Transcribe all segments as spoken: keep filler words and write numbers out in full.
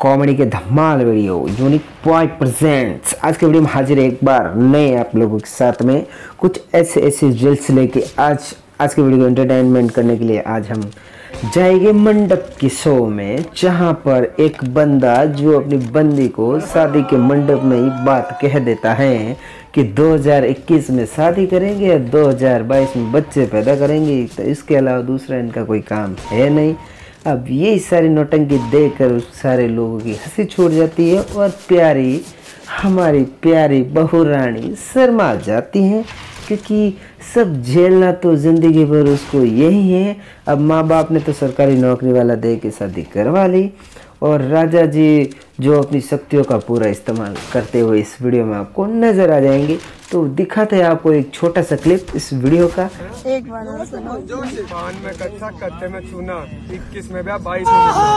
Comedy के धमाल video unique point presents. आज के वीडियो में हाजिर है एक बार नए आप लोगों के साथ में कुछ ऐसे ऐसे रिजल्ट्स लेके आज आज के वीडियो को एंटरटेनमेंट करने के लिए आज हम जाएंगे मंडप के शो में, जहां पर एक बंदा जो अपनी बंदी को शादी के मंडप में ही बात कह देता है कि दो हज़ार इक्कीस में शादी करेंगे और दो हज़ार बाईस में बच्चे पैदा करेंगे, तो इसके अलावा दूसरा इनका कोई काम है नहीं। अब ये सारी नौटंकी देखकर उस सारे लोगों की हंसी छूट जाती है और प्यारी हमारी प्यारी बहू रानी शर्मा जाती हैं, क्योंकि सब झेलना तो ज़िंदगी भर उसको यही है। अब माँ बाप ने तो सरकारी नौकरी वाला दे के शादी करवा ली और राजा जी जो अपनी शक्तियों का पूरा इस्तेमाल करते हुए इस वीडियो में आपको नज़र आ जाएंगे। तो दिखाते हैं आपको एक छोटा सा क्लिप इस वीडियो का। एक बार पान में कच्चा कच्चे में चूना, इक्कीस में ब्याह बाईस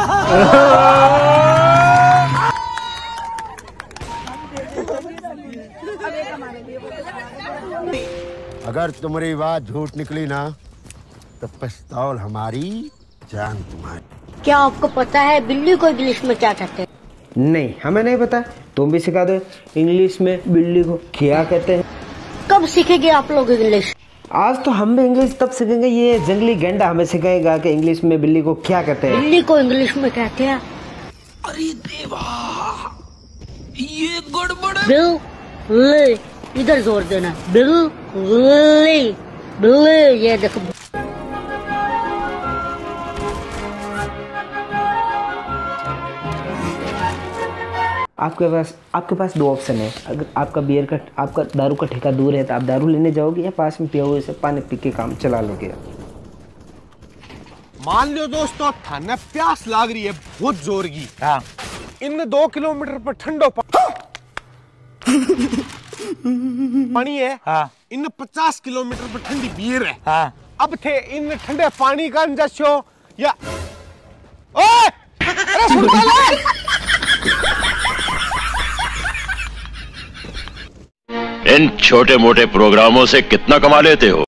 में। अगर तुम्हारी बात झूठ निकली ना तो पिस्तौल हमारी जान तुम्हारी। क्या आपको पता है बिल्ली को इंग्लिश में क्या कहते हैं? नहीं, हमें नहीं पता, तुम भी सिखा दो इंग्लिश में बिल्ली को क्या कहते हैं। कब सीखेंगे आप लोग इंग्लिश? आज तो हम भी इंग्लिश तब सीखेंगे, ये जंगली गेंडा हमें सिखाएगा कि इंग्लिश में बिल्ली को क्या कहते हैं। बिल्ली को इंग्लिश में कहते हैं, अरे देवा, ये गड़बड़ है। बिल्ली, इधर जोर देना, बिल्ली बिल्ली, ये देखो। आपके पास आपके पास दो ऑप्शन है। अगर आपका बियर का आपका दारू का ठेका दूर है तो आप दारू लेने जाओगे या पास में पिया हुए से पानी पी के काम चला लोगे। मान लो दोस्तों थाने प्यास लाग रही है बहुत जोर की। हाँ। इन दो किलोमीटर पर ठंडो पानी है। हाँ। इन पचास किलोमीटर पर ठंडी बियर है। हाँ। अब थे इन ठंडे पानी का अंजस्यो या ओए अरे सुन ले। इन छोटे मोटे प्रोग्रामों से कितना कमा लेते हो?